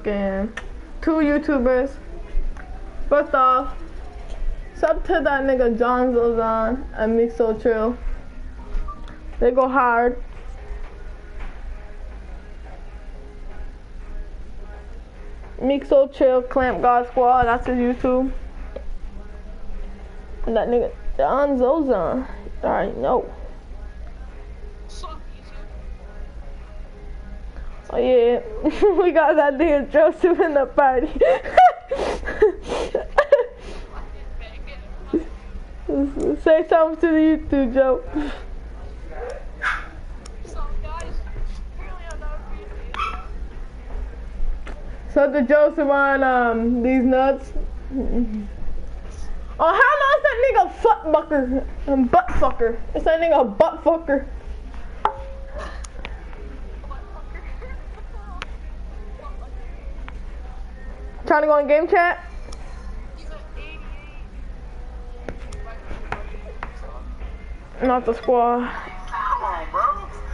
fucking 2 YouTubers. First off, sub to that nigga John Zozan and Mixo Trill. They go hard. Mixo Trill, Clamp God Squad, that's his YouTube. And that nigga John Zozan, I already know. Oh yeah, we got that nigga Joseph in the party. Say something to the YouTube, Joe. So the Joseph on these nuts. Oh, how long is that nigga fuck fucker and butt fucker? It's that nigga butt fucker. Trying to go in game chat? Not the squad. Come on, bro.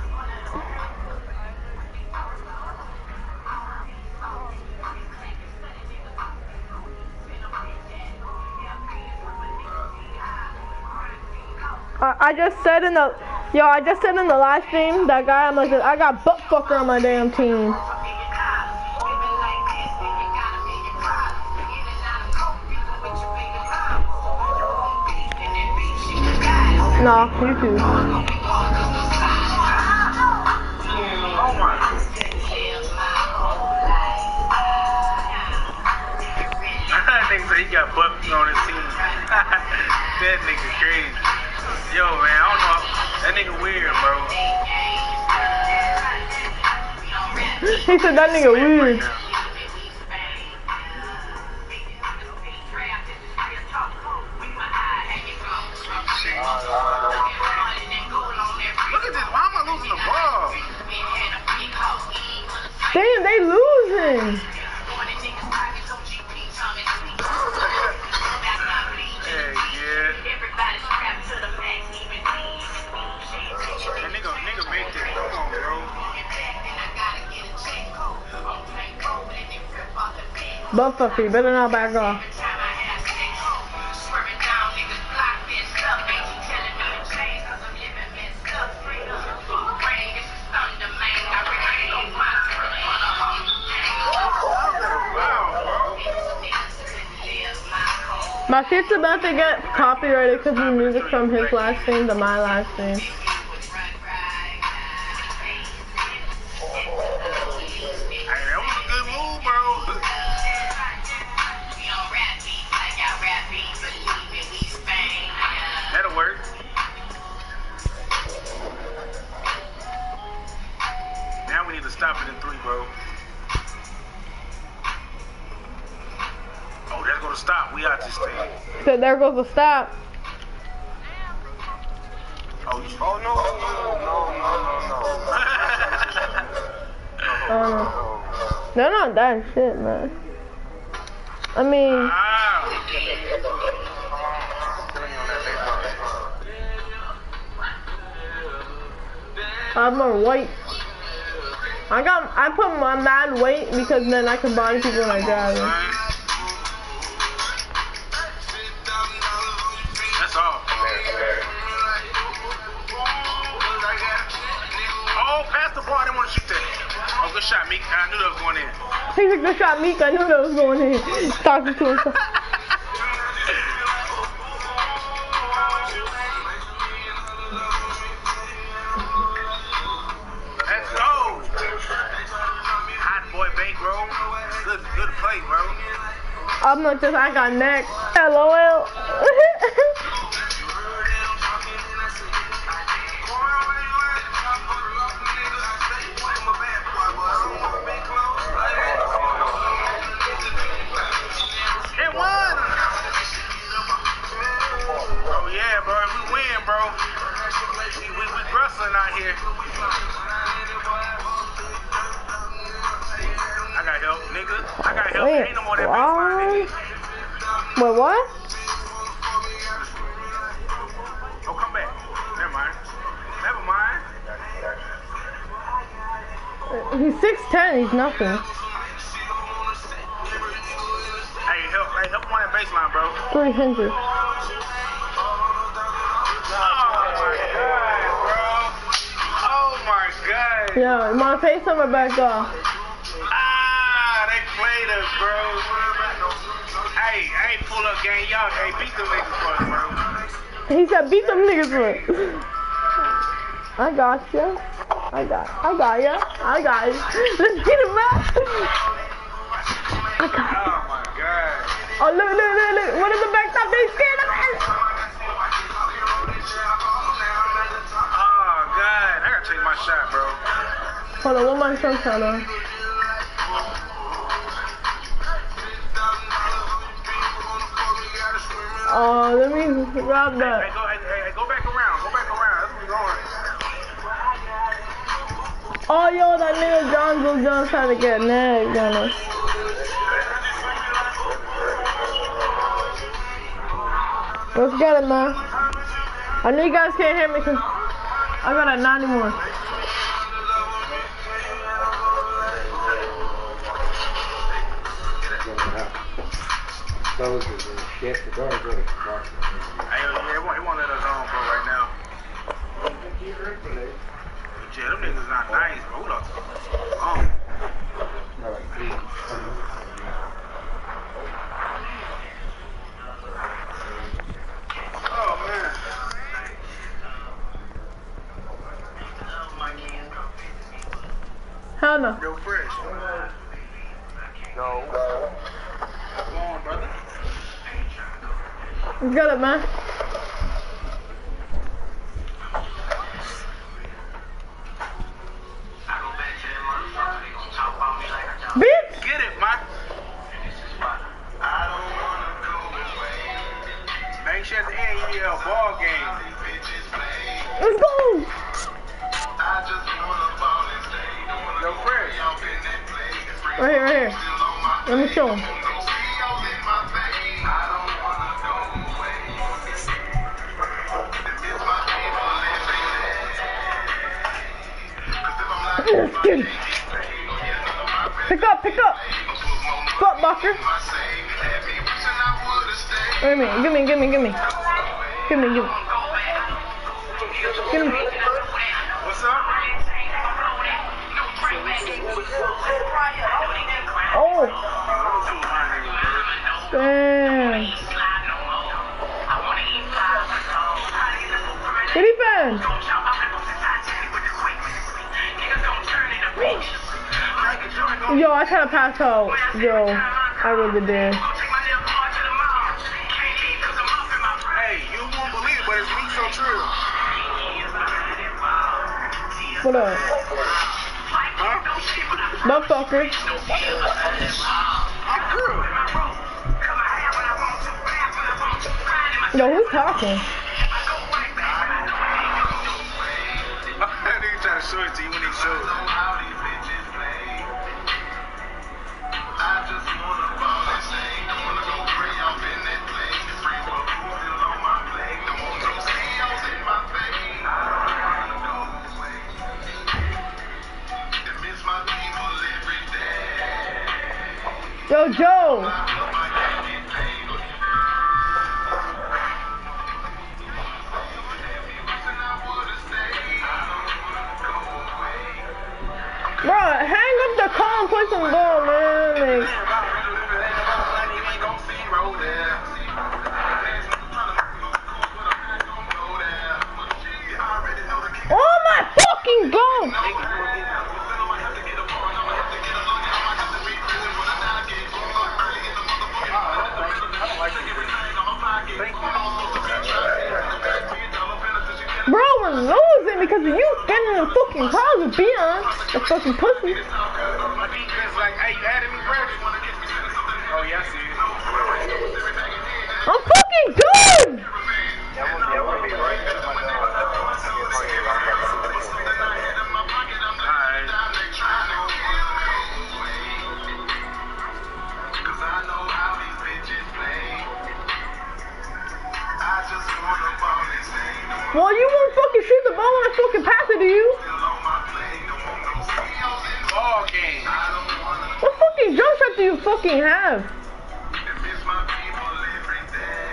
I just said in the live stream, that guy, I'm like, I got butt fucker on my damn team. No, YouTube. That nigga said he got butt on his team. That nigga crazy. Yo, man, I don't know. That nigga weird, bro. He said that nigga weird. Look at this. Why am I losing the ball? Damn, they losing. Nigga made that. Come on, bro. Butt fucker, you better not back off. My shit's about to get copyrighted because of the music from his live stream to my live stream. That'll work. Now we need to stop it in 3, bro. Oh, there goes the stop. We out this thing. So there goes the stop. Oh, no. They're not that shit, man. I mean... I'm more white. I put my mad weight because then I can body people when I drive. That's all. Oh, pass the ball. I didn't want to shoot that. Oh, good shot, Meek. I knew that was going in. He's a good shot, Meek. I knew that was going in. Talking to himself. Good play, bro. I'm not just, I got next. LOL. It won. Oh yeah, bro. We win, bro. We wrestling out here. I got help, nigga. I got help. Wait, Ain't no more that baseline, nigga. Wait, what? Oh, come back. Never mind. Never mind. He's 6'10", he's nothing. 300. Yeah, my face number back off. Ah, they played us, bro. Hey, pull up, gang. Y'all, hey, beat them niggas for us, bro. He said, beat them niggas for it. I got ya. I got ya. I got you. Let's get him back. I got you. Oh my god. Oh, look. What is the backstop? They scared of us. Oh god, I gotta take my shot, bro. Hold on, what my sunshine on? Oh, let me grab that. Hey, go back around. Go back around. That's where we going. Oh, yo, that nigga John's trying to get nagged on us. Let's get it, man. I know you guys can't hear me because I got a 91. Those are the shit, the doors are the Hey, yeah, it won't let us on, bro, right now. Yeah, them niggas not nice, bro. Who the Oh, man. Hell no. Yo, Fresh. Yo. Come on, brother. Let's get it, man. Bitch! Get it, man. Make sure at the end you need a ball game. Let's go! Yo, Fresh. Right here. Let me show him. Let's get it. Pick up. Fuck, Bucker. Wait a minute. Give me. Give me. What's up? Oh. Damn. What he found? Yo, I tried to pass out. Yo, I really did. Hey, you won't believe it, but it's me so true. What up? Huh? Motherfucker. I'm true. Yo, who's talking? Nigga try to show it to you when he shows it. Yo, Joe. Bro, hang up the call and play some ball, man. Like, oh my fucking god! Bro, we're losing because of you getting in the fucking car with Beyond, the fucking pussy. Like, hey, you added me, bro? Oh, yeah, I see it. I'm fucking good! Well, you won't fucking shoot the ball when I fucking pass it to you. Ball game. What fucking jump shot do you fucking have?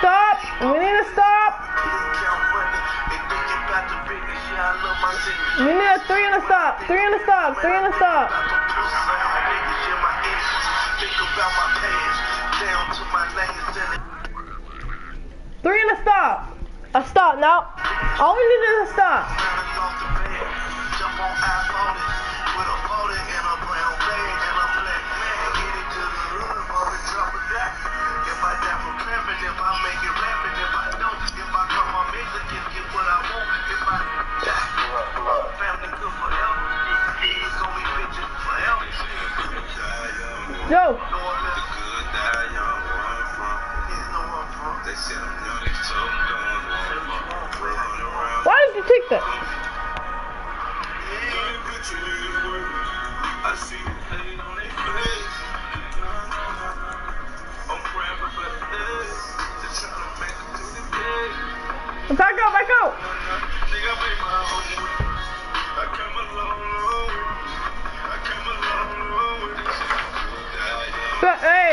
stop. We need to stop. We need a 3 and a stop. 3 and a stop. 3 and a stop. 3 and a stop. A stop now. All we need is a stop. Yo. Why did you take that? Back out, back out. Hey.